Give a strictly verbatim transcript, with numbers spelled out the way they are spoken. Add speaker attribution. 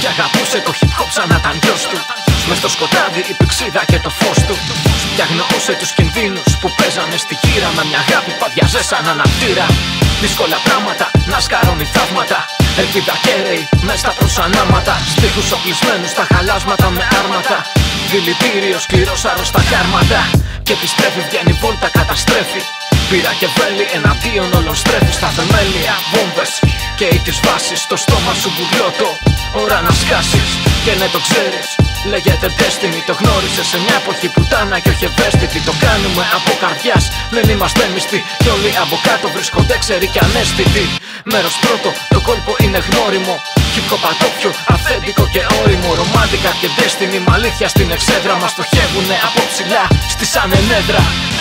Speaker 1: αγαπούσε το hip hop σαν να ήταν γιος του. Μες στο σκοτάδι η πηξίδα και το φως του. Κι αγνοούσε τους κινδύνους που παίζανε στη γύρα. Με μια αγάπη που αδειάζε σαν αναπτήρα. Δύσκολα πράγματα να σκαρώνει θαύματα. Ελπίδα κέραιη μες στα προσανάματα. Στίχους οπλισμένους στα χαλάσματα με άρματα. Δηλητήριο σκληρός άρρωστα κάρματα. Και επιστρέφει, βγαίνει βόλτα, καταστρέφει. Πήρα και βέλη εναντίον όλων στρέφει. Στα θεμέλια βόμβες και ή τις βάσεις. Στο στόμα σου μπουρλιώτο, ώρα να σκάσεις. Και ναι το ξέρεις, λέγεται Destiny. Το γνώρισε σε μια εποχή πουτάνα και όχι ευαίσθητη. Το κάνουμε από καρδιάς, δεν είμαστε μισθοί. Κι όλοι από κάτω βρίσκονται ξεροί κι ανέστητοι. Μέρος πρώτο, το κόλπο είναι γνώριμο. Hip hop ατόφιο, αυθέντικο και όριμο. Ρομάντικα και Destiny, μ' αλήθεια στην εξέδρα. Μας στοχεύουνε από ψηλά, στη σαν ενέδρα.